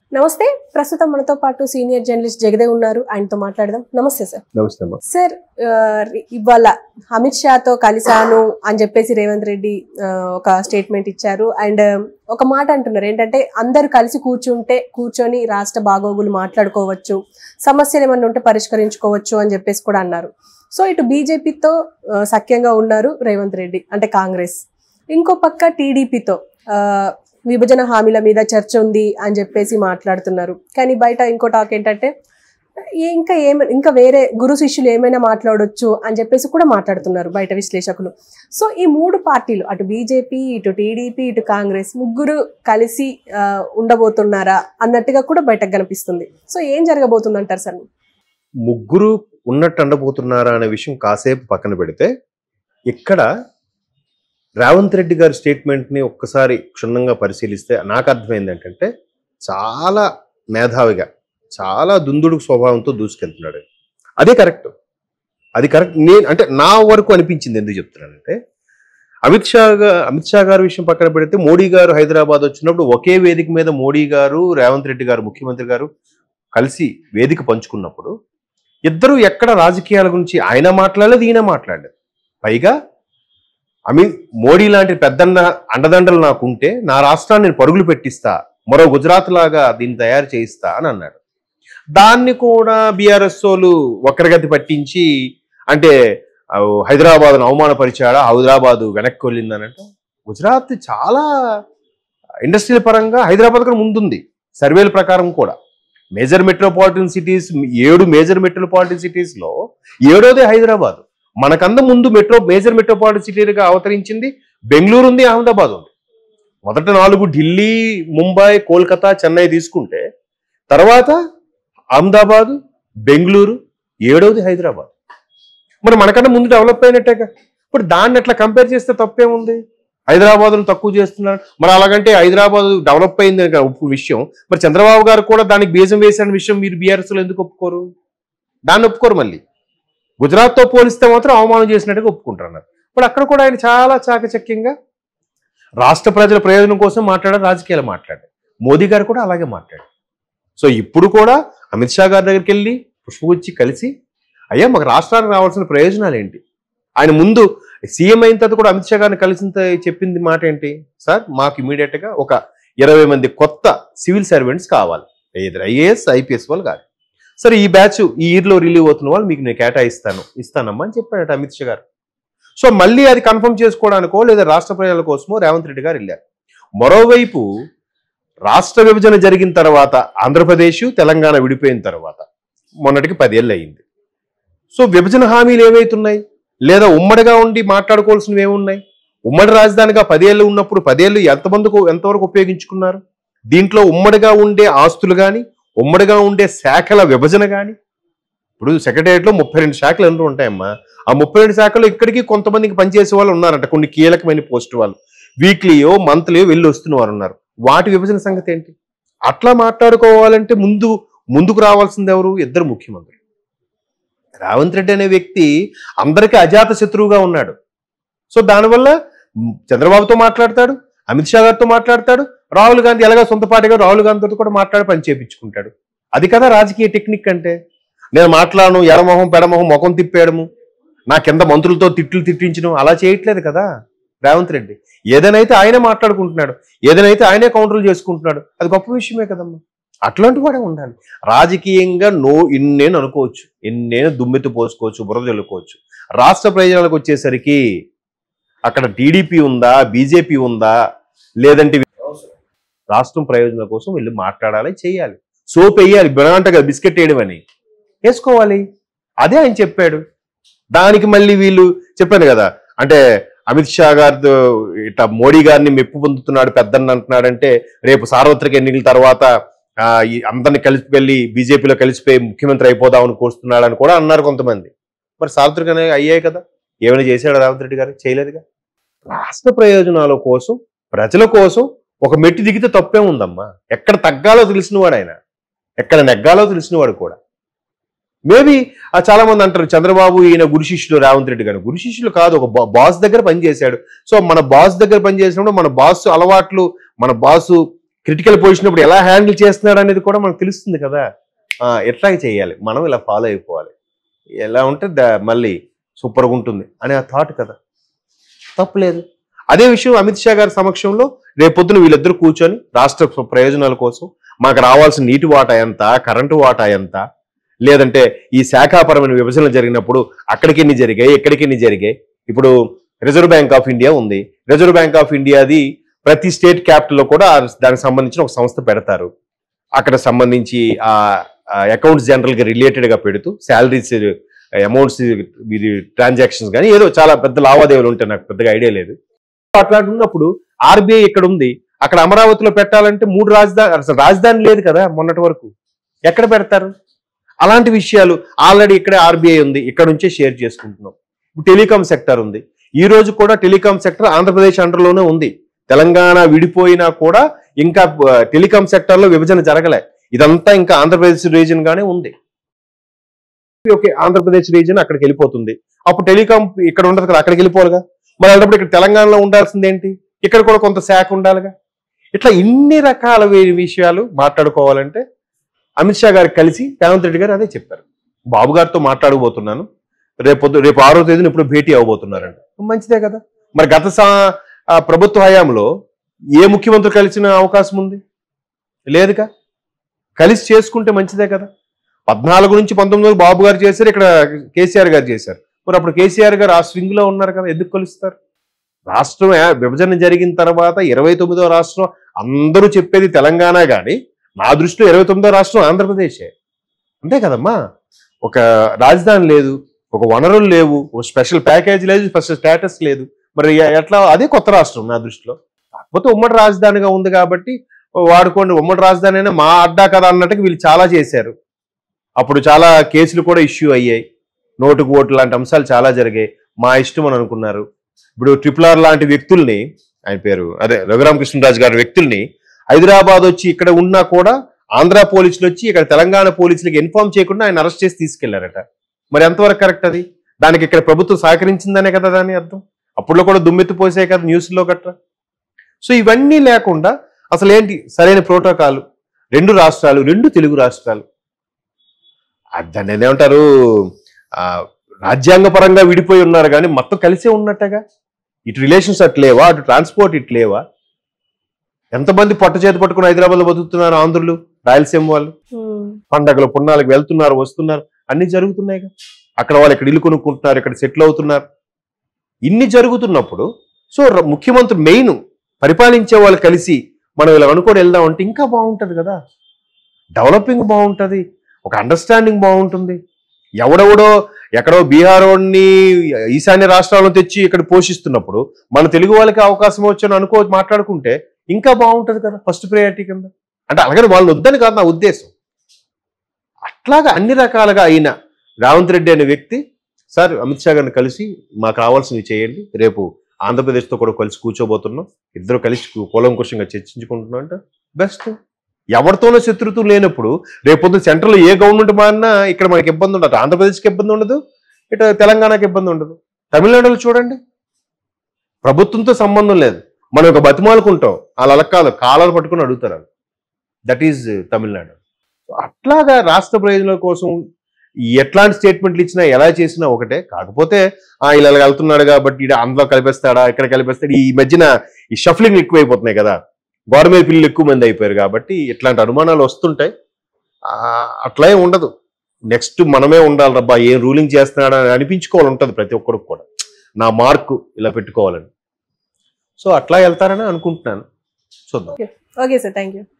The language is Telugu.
నమస్తే. ప్రస్తుతం మనతో పాటు సీనియర్ జర్నలిస్ట్ జగదేవ్ ఉన్నారు. ఆయనతో మాట్లాడదాం. నమస్తే సార్. నమస్తే సార్. ఇవాళ అమిత్ షాతో కలిసాను అని చెప్పేసి రేవంత్ రెడ్డి ఒక స్టేట్మెంట్ ఇచ్చారు. అండ్ ఒక మాట అంటున్నారు ఏంటంటే అందరు కలిసి కూర్చొని రాష్ట్ర బాగోగులు మాట్లాడుకోవచ్చు, సమస్యలు ఏమన్నా ఉంటే పరిష్కరించుకోవచ్చు అని చెప్పేసి కూడా అన్నారు. సో ఇటు బీజేపీతో సఖ్యంగా ఉన్నారు రేవంత్ రెడ్డి అంటే కాంగ్రెస్, ఇంకో పక్క టీడీపీతో విభజన హామీల మీద చర్చ ఉంది అని చెప్పేసి మాట్లాడుతున్నారు. కానీ బయట ఇంకో టాక్ ఏంటంటే ఇంకా వేరే గురు శిష్యులు ఏమైనా మాట్లాడొచ్చు అని చెప్పేసి కూడా మాట్లాడుతున్నారు బయట విశ్లేషకులు. సో ఈ మూడు పార్టీలు అటు బీజేపీ, ఇటు టీడీపీ, ఇటు కాంగ్రెస్ ముగ్గురు కలిసి ఉండబోతున్నారా అన్నట్టుగా కూడా బయటకు కనిపిస్తుంది. సో ఏం జరగబోతుంది అంటారు సార్? ముగ్గురు ఉన్నట్టు ఉండబోతున్నారా అనే విషయం కాసేపు పక్కన పెడితే, ఇక్కడ రేవంత్ రెడ్డి గారి స్టేట్మెంట్ని ఒక్కసారి క్షుణ్ణంగా పరిశీలిస్తే నాకు అర్థమైంది ఏంటంటే, చాలా మేధావిగా చాలా దుందుడుకు స్వభావంతో దూసుకెళ్తున్నాడు. అది కరెక్ట్. నేను అంటే నా వరకు అనిపించింది. ఎందుకు చెప్తున్నానంటే, అమిత్ షా గారి విషయం పక్కన పెడితే, మోడీ గారు హైదరాబాద్ వచ్చినప్పుడు ఒకే వేదిక మీద మోడీ గారు, రేవంత్ రెడ్డి గారు ముఖ్యమంత్రి గారు కలిసి వేదిక పంచుకున్నప్పుడు ఇద్దరు ఎక్కడ రాజకీయాల గురించి ఆయన మాట్లాడలేదు, ఈయన మాట్లాడలేదు. పైగా మోడీ లాంటి పెద్దన్న అండదండలు నాకుంటే నా రాష్ట్రాన్ని నేను పరుగులు పెట్టిస్తా, మరో గుజరాత్ లాగా దీన్ని తయారు చేయిస్తా అని అన్నాడు. దాన్ని కూడా బీఆర్ఎస్ వాళ్ళు వక్రగతి పట్టించి, అంటే హైదరాబాద్ను అవమానపరిచాడా, హైదరాబాద్ వెనక్కి వెళ్ళిందనంటే, గుజరాత్ చాలా ఇండస్ట్రియల్ పరంగా హైదరాబాద్ కూడా ముందుంది సర్వేల ప్రకారం కూడా. Major metropolitan cities 7 major metropolitan సిటీస్లో 7వ హైదరాబాద్. మనకంద ముందు మేజర్ మెట్రోపాలిటన్ సిటీగా అవతరించింది బెంగళూరు ఉంది, అహ్మదాబాద్ ఉంది. మొదట 4 ఢిల్లీ, ముంబై, కోల్కతా, చెన్నై తీసుకుంటే తర్వాత అహ్మదాబాద్, బెంగళూరు, 7వది హైదరాబాద్. మరి మనకన్నా ముందు డెవలప్ అయినట్టేగా. ఇప్పుడు దాన్ని ఎట్లా కంపేర్ చేస్తే తప్పేముంది? హైదరాబాద్ను తక్కువ చేస్తున్నారు. మరి అలాగంటే హైదరాబాద్ డెవలప్ అయింది విషయం, మరి చంద్రబాబు గారు కూడా దానికి బీజం వేసిన విషయం మీరు బీఆర్ఎస్లో ఎందుకు ఒప్పుకోరు? దాన్ని ఒప్పుకోరు. మళ్ళీ గుజరాత్తో పోలిస్తే మాత్రం అవమానం చేసినట్టుగా ఒప్పుకుంటున్నారు. ఇప్పుడు అక్కడ కూడా ఆయన చాలా చాకచక్యంగా రాష్ట్ర ప్రజల ప్రయోజనం కోసం మాట్లాడారు, రాజకీయాలు మాట్లాడారు. మోదీ గారు కూడా అలాగే మాట్లాడారు. సో ఇప్పుడు కూడా అమిత్ షా గారి దగ్గరికి వెళ్ళి పుష్పగుచ్చి కలిసి, అయ్యా మాకు రాష్ట్రానికి రావాల్సిన ప్రయోజనాలు ఏంటి? ఆయన ముందు సీఎం అయిన తర్వాత కూడా అమిత్ షా గారిని కలిసి చెప్పింది మాట ఏంటి? సార్ మాకు ఇమీడియట్గా ఒక 20 మంది కొత్త సివిల్ సర్వెంట్స్ కావాలి, ఏదైనా ఐఏఎస్, ఐపీఎస్ వాళ్ళు కాదు. సరే ఈ బ్యాచ్ ఈ ఇయర్లో రిలీవ్ అవుతున్న వాళ్ళు మీకు నేను ఇస్తానమ్మా అని చెప్పాడట అమిత్ షా గారు. సో మళ్ళీ అది కన్ఫర్మ్ చేసుకోవడానికో లేదా రాష్ట్ర ప్రజల కోసమో రేవంత్ రెడ్డి గారు వెళ్ళారు. మరోవైపు రాష్ట్ర విభజన జరిగిన తర్వాత, ఆంధ్రప్రదేశ్ తెలంగాణ విడిపోయిన తర్వాత మొన్నటికి 10 ఏళ్ళు అయింది. సో విభజన హామీలు ఏవైతున్నాయి, లేదా ఉమ్మడిగా ఉండి మాట్లాడుకోవాల్సినవి ఏమున్నాయి? ఉమ్మడి రాజధానిగా 10 ఏళ్ళు ఉన్నప్పుడు 10 ఏళ్ళు ఎంతవరకు ఉపయోగించుకున్నారు? దీంట్లో ఉమ్మడిగా ఉండే ఆస్తులు కానీ, ఉమ్మడిగా ఉండే శాఖల విభజన కానీ, ఇప్పుడు సెక్రటేరియట్లో 32 శాఖలు ఎందుకు ఉంటాయమ్మా? ఆ 32 శాఖలు ఇక్కడికి కొంతమందికి పనిచేసే వాళ్ళు ఉన్నారంట, కొన్ని కీలకమైన పోస్ట్ వాళ్ళు వీక్లీయో మంత్లీయో వెళ్ళి వస్తున్న వారు ఉన్నారు. వాటి విభజన సంగతి ఏంటి? అట్లా మాట్లాడుకోవాలంటే ముందుకు రావాల్సింది ఎవరు? ఇద్దరు ముఖ్యమంత్రులు. రేవంత్ రెడ్డి అనే వ్యక్తి అందరికీ అజాత శత్రువుగా ఉన్నాడు. సో దానివల్ల చంద్రబాబుతో మాట్లాడతాడు, అమిత్ షా గారితో మాట్లాడతాడు, రాహుల్ గాంధీ ఎలాగా సొంత పార్టీగా రాహుల్ గాంధీతో కూడా మాట్లాడి పని చేయించుకుంటాడు. అది కదా రాజకీయ టెక్నిక్ అంటే. నేను మాట్లాడను, ఎడమొహం పెడమొహం ముఖం తిప్పేయడము, నా కింద మంత్రులతో తిట్టించడం అలా చేయట్లేదు కదా రేవంత్ రెడ్డి. ఏదైనా ఆయనే మాట్లాడుకుంటున్నాడు, ఏదైనా ఆయనే కౌంటర్లు చేసుకుంటున్నాడు. అది గొప్ప విషయమే కదమ్మా. అట్లాంటి కూడా ఉండాలి. రాజకీయంగా ఇన్నేను అనుకోవచ్చు, ఇన్నేను దుమ్మెత్తి పోసుకోవచ్చు, బురద చల్లుకోవచ్చు. రాష్ట్ర ప్రయోజనాలకు వచ్చేసరికి అక్కడ టీడీపీ ఉందా, బీజేపీ ఉందా, లేదంటే రాష్ట్రం ప్రయోజనాల కోసం వీళ్ళు మాట్లాడాలి, చేయాలి. సోప్ వేయాలి, బినాంటగా బిస్కెట్ వేయడం అని వేసుకోవాలి. అదే ఆయన చెప్పాడు. దానికి మళ్ళీ వీళ్ళు చెప్పాను కదా, అంటే అమిత్ షా గారితో ఇట్లా మోడీ గారిని మెప్పు పొందుతున్నాడు పెద్దన్న అంటున్నాడంటే, రేపు సార్వత్రిక ఎన్నికల తర్వాత అందరిని కలిసిపోయి బీజేపీలో కలిసిపోయి ముఖ్యమంత్రి అయిపోదామని కోరుస్తున్నాడు అని కూడా అన్నారు కొంతమంది. మరి సార్వత్రిక అయ్యాయి కదా, ఏమైనా చేశాడు రేవంత్ రెడ్డి గారు? చేయలేదుగా. రాష్ట్ర ప్రయోజనాల కోసం, ప్రజల కోసం ఒక మెట్టు దిగితే తప్పే ఉందమ్మా. ఎక్కడ తగ్గాలో తెలిసినవాడు ఆయన, ఎక్కడ నెగ్గాలో తెలిసినవాడు కూడా. మేబీ చాలా మంది అంటారు చంద్రబాబు ఈయన గురు శిష్యులు రేవంత్ రెడ్డి గారు. గురు శిష్యులు కాదు, ఒక బాస్ దగ్గర పనిచేశాడు. సో మన బాస్ దగ్గర పనిచేసినప్పుడు మన బాస్ అలవాట్లు, మన బాసు క్రిటికల్ పొజిషన్ ఇప్పుడు ఎలా హ్యాండిల్ చేస్తున్నాడు అనేది కూడా మనకు తెలుస్తుంది కదా. ఎట్లా చేయాలి, మనం ఇలా ఫాలో అయిపోవాలి, ఎలా ఉంటే మళ్ళీ సూపర్గా ఉంటుంది అనే ఆ థాట్ కదా, తప్పులేదు. అదే విషయం అమిత్ షా గారి సమక్షంలో రేపొద్దున వీళ్ళిద్దరూ కూర్చొని రాష్ట్ర ప్రయోజనాల కోసం మాకు రావాల్సిన నీటి వాటా ఎంత, కరెంటు వాటా ఎంత, లేదంటే ఈ శాఖాపరమైన విభజనలు జరిగినప్పుడు అక్కడికి ఎన్ని జరిగాయి, ఎక్కడికి ఎన్ని జరిగాయి. ఇప్పుడు రిజర్వ్ బ్యాంక్ ఆఫ్ ఇండియా ఉంది. రిజర్వ్ బ్యాంక్ ఆఫ్ ఇండియాది ప్రతి స్టేట్ క్యాపిటల్లో కూడా దానికి సంబంధించిన ఒక సంస్థ పెడతారు. అక్కడ సంబంధించి ఆ అకౌంట్స్ జనరల్గా రిలేటెడ్గా పెడుతూ శాలరీస్ అమౌంట్స్ ట్రాన్సాక్షన్స్ కానీ ఏదో చాలా పెద్ద లావాదేవీలు ఉంటాయి, నాకు పెద్దగా ఐడియా లేదు. అట్లాంటి ఉన్నప్పుడు ఆర్బీఐ ఇక్కడ ఉంది, అక్కడ అమరావతిలో పెట్టాలంటే 3 రాజధాని, అసలు రాజధాని లేదు కదా మొన్నటి వరకు, ఎక్కడ పెడతారు? అలాంటి విషయాలు ఆల్రెడీ ఇక్కడే ఆర్బీఐ ఉంది, ఇక్కడ నుంచే షేర్ చేసుకుంటున్నాం. టెలికాం సెక్టర్ ఉంది, ఈ రోజు కూడా టెలికాం సెక్టర్ ఆంధ్రప్రదేశ్ అండర్లోనే ఉంది. తెలంగాణ విడిపోయినా కూడా ఇంకా టెలికాం సెక్టర్ లో విభజన జరగలే, ఇదంతా ఇంకా ఆంధ్రప్రదేశ్ రీజన్ గానే ఉంది. ఓకే, ఆంధ్రప్రదేశ్ రీజన్ అక్కడికి వెళ్ళిపోతుంది, అప్పుడు టెలికాం ఇక్కడ ఉండదు కదా, అక్కడికి వెళ్ళిపోవాలిగా. మరి అలాంటప్పుడు ఇక్కడ తెలంగాణలో ఉండాల్సింది ఏంటి, ఇక్కడ కూడా కొంత శాఖ ఉండాలిగా. ఇట్లా ఇన్ని రకాల విషయాలు మాట్లాడుకోవాలంటే అమిత్ షా గారికి కలిసి రేవంత్ రెడ్డి గారు అదే చెప్పారు. బాబు గారితో మాట్లాడబోతున్నాను, రేపు 6వ తేదీన ఇప్పుడు భేటీ అవ్వబోతున్నారంట. మంచిదే కదా. మరి గత ప్రభుత్వ హయాంలో ఏ ముఖ్యమంత్రి కలిసిన అవకాశం ఉంది? లేదుగా. కలిసి చేసుకుంటే మంచిదే కదా. 14 నుంచి 19 బాబు గారు చేశారు, ఇక్కడ కేసీఆర్ గారు చేశారు. మరి అప్పుడు కేసీఆర్ గారు ఆ స్వింగ్ లో ఉన్నారు కదా, ఎందుకు కలుస్తారు? రాష్ట్రం విభజన జరిగిన తర్వాత 29వ రాష్ట్రం అందరూ చెప్పేది తెలంగాణ, కానీ నా దృష్టిలో 29వ రాష్ట్రం ఆంధ్రప్రదేశే. అంతే కదమ్మా. ఒక రాజధాని లేదు, ఒక వనరులు లేవు, ఒక స్పెషల్ ప్యాకేజ్ లేదు, స్పెషల్ స్టేటస్ లేదు. మరి ఎట్లా? అదే కొత్త రాష్ట్రం నా దృష్టిలో. కాకపోతే ఉమ్మడి రాజధానిగా ఉంది కాబట్టి వాడుకోండి, ఉమ్మడి రాజధాని అయినా మా అడ్డా కదా అన్నట్టుగా వీళ్ళు చాలా చేశారు. అప్పుడు చాలా కేసులు కూడా ఇష్యూ అయ్యాయి, నోటుకు ఓటు లాంటి అంశాలు చాలా జరిగాయి. మా ఇష్టం అని అనుకున్నారు. ఇప్పుడు RRR లాంటి వ్యక్తుల్ని, ఆయన పేరు అదే రఘురామకృష్ణరాజు గారి వ్యక్తుల్ని హైదరాబాద్ వచ్చి ఇక్కడ ఉన్నా కూడా ఆంధ్ర పోలీసులు వచ్చి ఇక్కడ తెలంగాణ పోలీసులకి ఇన్ఫార్మ్ చేయకుండా ఆయన అరెస్ట్ చేసి తీసుకెళ్లారట. మరి ఎంతవరకు కరెక్ట్ అది? దానికి ఇక్కడ ప్రభుత్వం సహకరించిందనే కదా దాని అర్థం. అప్పుడులో కూడా దుమ్మెత్తిపోసాయి కదా న్యూస్లో గట్రా. సో ఇవన్నీ లేకుండా అసలు ఏంటి సరైన ప్రోటోకాల్? 2 రాష్ట్రాలు, 2 తెలుగు రాష్ట్రాలు, దాన్ని ఏమంటారు, రాజ్యాంగపరంగా విడిపోయి ఉన్నారు కానీ మొత్తం కలిసే ఉన్నట్టుగా. ఇటు రిలేషన్స్ అట్లేవా, అటు ట్రాన్స్పోర్ట్ ఇట్లేవా? ఎంతమంది పొట్ట చేతి పట్టుకుని హైదరాబాద్ లో బతుకుతున్నారు ఆంధ్రులు, రాయలసీమ వాళ్ళు. పండగలు పున్నాలకు వెళ్తున్నారు, వస్తున్నారు, అన్ని జరుగుతున్నాయిగా. అక్కడ వాళ్ళు ఇక్కడ ఇల్లు కొనుక్కుంటున్నారు, ఇక్కడ సెటిల్ అవుతున్నారు. ఇన్ని జరుగుతున్నప్పుడు సో ముఖ్యమంత్రి మెయిన్ పరిపాలించే వాళ్ళు కలిసి మనం ఇలా అనుకోని వెళ్దాం అంటే ఇంకా బాగుంటుంది కదా. డెవలపింగ్ బాగుంటుంది, ఒక అండర్స్టాండింగ్ బాగుంటుంది. ఎవడెవడో ఎక్కడో బీహారోని ఈశాన్య రాష్ట్రాలను తెచ్చి ఇక్కడ పోషిస్తున్నప్పుడు మన తెలుగు వాళ్ళకి అవకాశం వచ్చని మాట్లాడుకుంటే ఇంకా బాగుంటుంది కదా, ఫస్ట్ ప్రయారిటీ కింద. అంటే అలాగని వాళ్ళని వద్దని కాదు నా ఉద్దేశం. అట్లాగా అన్ని రకాలుగా అయిన రేవంత్ రెడ్డి అనే వ్యక్తి సార్ అమిత్ షా గారిని కలిసి మాకు కావాల్సినవి చేయండి, రేపు ఆంధ్రప్రదేశ్తో కూడా కలిసి కూర్చోబోతున్నాం, ఇద్దరు కలిసి కూలంకుషంగా చర్చించుకుంటున్నాం అంటే బెస్ట్. ఎవరితోనో శత్రుత్వం లేనప్పుడు రేపొద్దు సెంట్రల్ ఏ గవర్నమెంట్ మారినా ఇక్కడ మనకి ఇబ్బంది ఉండదు. ఆంధ్రప్రదేశ్కి ఇబ్బంది ఉండదు, ఇటు తెలంగాణకి ఇబ్బంది ఉండదు. తమిళనాడులో చూడండి, ప్రభుత్వంతో సంబంధం లేదు, మనం ఒక బతిమాలుకుంటాం, వాళ్ళ అలక్కాలు కాలాలు పట్టుకుని అడుగుతారు. That is Tamil Nadu. అట్లాగా రాష్ట్ర ప్రయోజనాల కోసం ఎట్లాంటి స్టేట్మెంట్లు ఇచ్చినా ఎలా చేసినా ఒకటే. కాకపోతే ఇలా వెళ్తున్నాడు కాబట్టి అందులో కలిపేస్తాడా, ఇక్కడ కలిపేస్తాడు. ఈ మధ్యన ఈ షఫ్లింగ్ ఎక్కువైపోతున్నాయి కదా, గవర్నమెంట్ పిల్లలు ఎక్కువ మంది అయిపోయారు కాబట్టి ఇట్లాంటి అనుమానాలు వస్తుంటాయి. అట్లే ఉండదు. నెక్స్ట్ మనమే ఉండాలి రబ్బా, ఏం రూలింగ్ చేస్తున్నాడా అని అనిపించుకోవాలి ఉంటుంది ప్రతి ఒక్కరికి కూడా, నా మార్కు ఇలా పెట్టుకోవాలని. సో అట్లా వెళ్తారని అనుకుంటున్నాను. చూద్దాం. Okay sir, thank you.